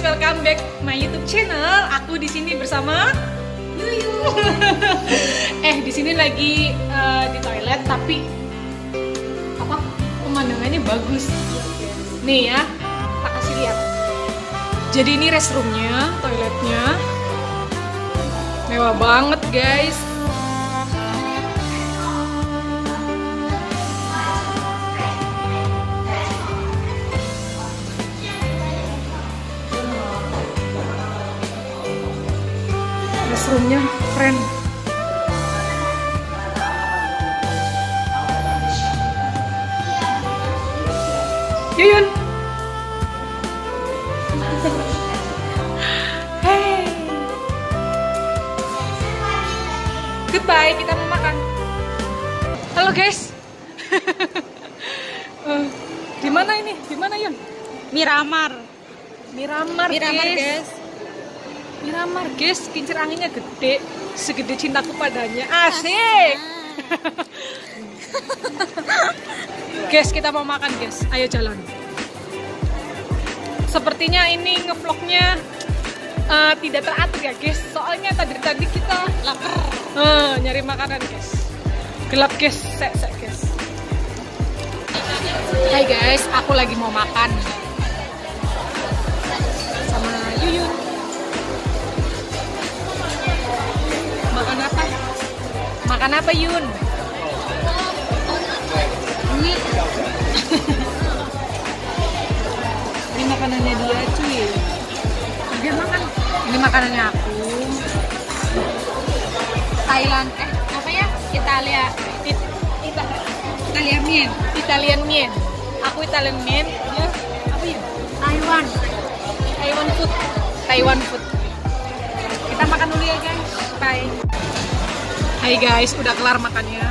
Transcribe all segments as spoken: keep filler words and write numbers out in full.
welcome back my YouTube channel. Aku di sini bersama Yuyu. eh, di sini lagi uh, di toilet, tapi apa? Pemandangannya bagus. Nih ya, tak kasih lihat. Jadi ini restroomnya, toiletnya mewah banget, guys. Restroomnya keren. Yuyun. Hey. Goodbye, kita mau makan. Halo guys. uh, di mana ini? Di mana Yun? Miramar. Miramar, Miramar guys. guys. Miramar guys, kincir anginnya gede, segede cintaku padanya. Asik. Guys, kita mau makan guys. Ayo jalan. Sepertinya ini ngevlognya uh, tidak teratur ya guys. Soalnya tadi tadi kita lapar. Uh, nyari makanan guys. Gelap guys, sek sek guys. Hai guys, aku lagi mau makan sama Yuyun. Makan apa? Makan apa Yun? Ini Ini makanannya dia cuy. Dia makan. Ini makanannya aku. Thailand. Eh, apa ya? Italia. It, Ita, Italian mien. Italian mien. Aku Italian mien. Dia apa ya? Taiwan. Taiwan food. Taiwan food. Kita makan dulu ya guys. Bye. Hai guys, udah kelar makannya.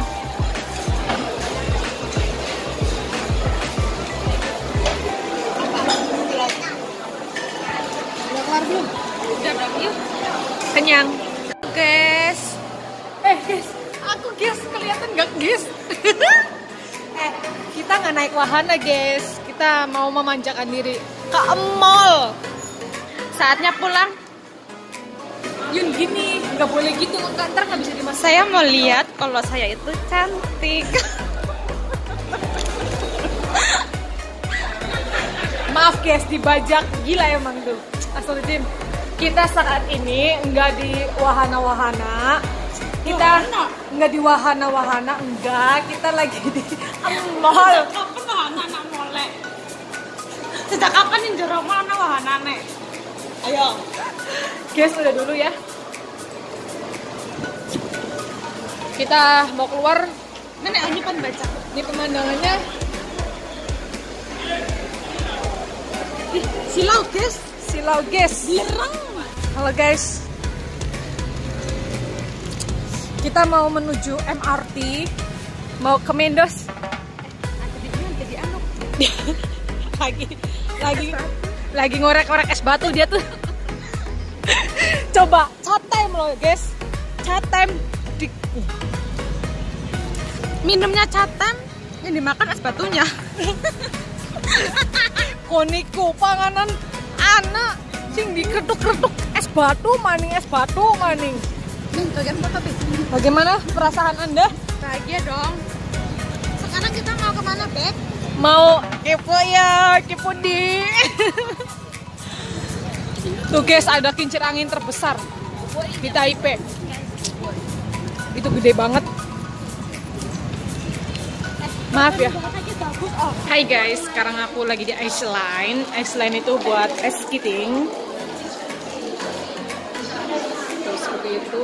Udah kelar belum? Udah dong, yuk. Kenyang. Guys. Eh guys, aku guys, kelihatan gak guys? eh, kita nggak naik wahana guys. Kita mau memanjakan diri ke mall. Saatnya pulang. Yun gini, nggak boleh gitu, ntar nggak bisa dimasak. Saya mau lihat kalau saya itu cantik. Maaf guys, dibajak, gila emang tuh. Astagfirullahaladzim. Kita saat ini nggak di wahana-wahana. Kita nggak di wahana-wahana, enggak. Kita lagi di mall. Kapan wahana molek? Sejak kapan yang jorok mana wahana nek? Ayo. Guys, udah dulu ya. Kita mau keluar. Nenek ini pan baca. Ini pemandangannya. Ih, silau guys. Silau guys. Birang. Halo guys. Kita mau menuju M R T. Mau ke Mendos. Jadi anu. lagi lagi lagi ngorek-ngorek es batu dia tuh. Coba chat time loh guys. Chat time di... Minumnya catam, yang dimakan es batunya. Koniku panganan anak sing diketuk-ketuk es batu maning, es batu maning. Nih, kalian foto tuh. Bagaimana perasaan Anda? Bahagia dong. Sekarang kita mau kemana, Beb? Mau kepo ya, kepo di. Tuh guys, ada kincir angin terbesar di Taipei. Itu gede banget. Maaf ya. Hai guys, sekarang aku lagi di ice line. Ice line itu buat ice skating. Tuh seperti itu.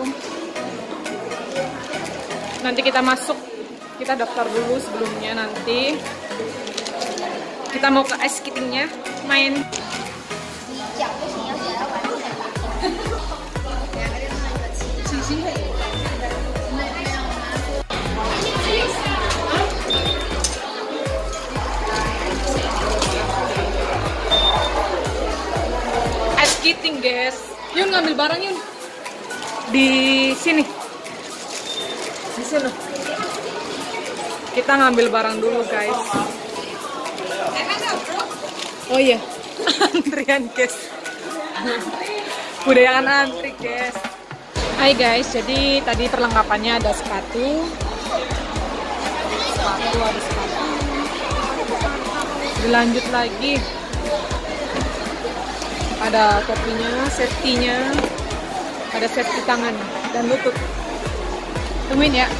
Nanti kita masuk. Kita daftar dulu sebelumnya nanti. Kita mau ke ice skatingnya, main. Ice skating guys. Yun ngambil barang Yun. Di sini. Di sini. Kita ngambil barang dulu guys. Oh iya. Antrian guys. Budaya antri guys. Hai guys, jadi tadi perlengkapannya ada sepatu. Sepatu ada sepatu. Dilanjut lagi. Ada topinya, safety-nya. Ada safety tangan dan lutut. Tungguin ya.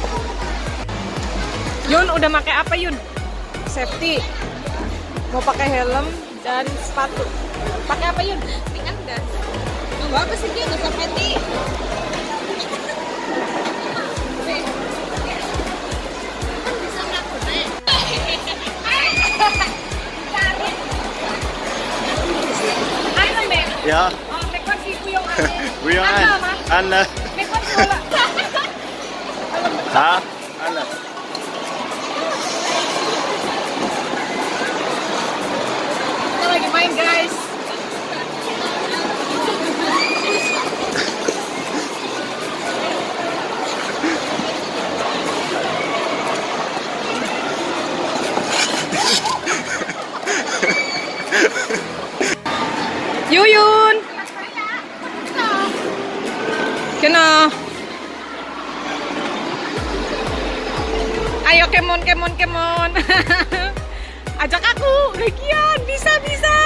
Yun udah pakai apa Yun? Safety. Mau pakai helm dan sepatu. Pakai apa Yun? Ringan dah. Enggak apa sih dia nggak sampai ti. Ja. Wie ein. Anne. Ha? Anne. Kita lagi main guys. Yuyun. Kena. Ayo kemon kemon kemon. Ajak aku, Regian, bisa bisa.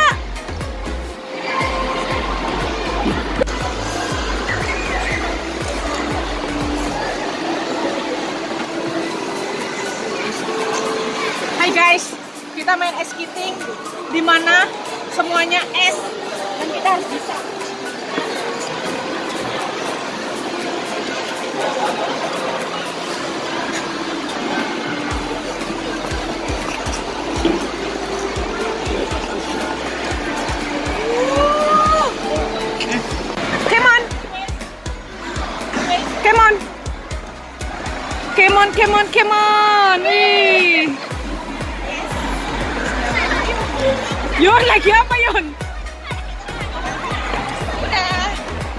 Hai guys, kita main ice skating di mana semuanya es dan kita harus bisa. Come on, come on, come on. Wih. Yun, lagi apa Yun? Udah.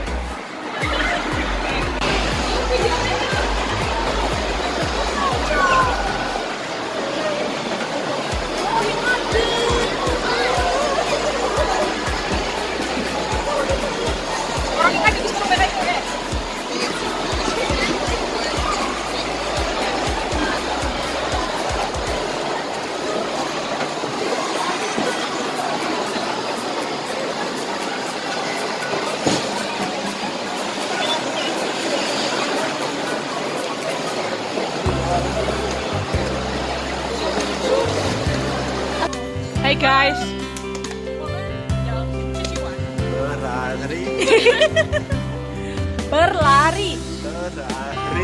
Hai guys. Berlari. Berlari. Berlari.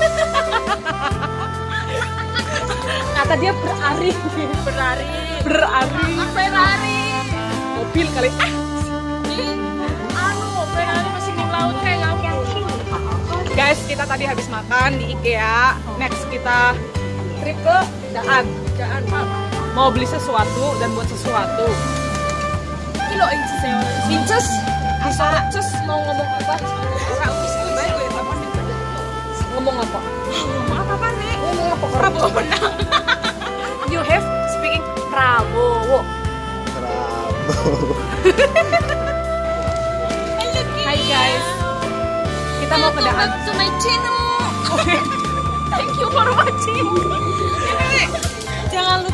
Kata dia berari. Berlari. Berari. Ferrari. Mobil kali. Ah. Anu, Ferrari masih di laut kayak kamu. Guys, kita tadi habis makan di IKEA. Next kita trip ke Daan. Jangan apa. Mau beli sesuatu dan buat sesuatu. Kilo inces ya. Inces, bisa Cus mau ngomong apa? Ngomong apa? Ngomong apa apa nih? Ngomong apa? Prabowo menang. You have speaking Prabowo. Prabowo. Hai guys, kita mau ke Daan. To my channel. Thank you for watching. Jangan lupa.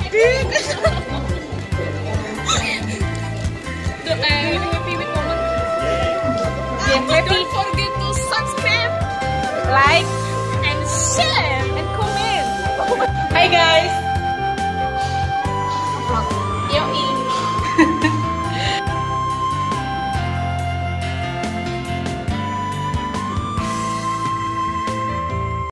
The end. Happy with moment. Yeah, happy. Don't forget to subscribe, Like and share. and comment. Hai guys.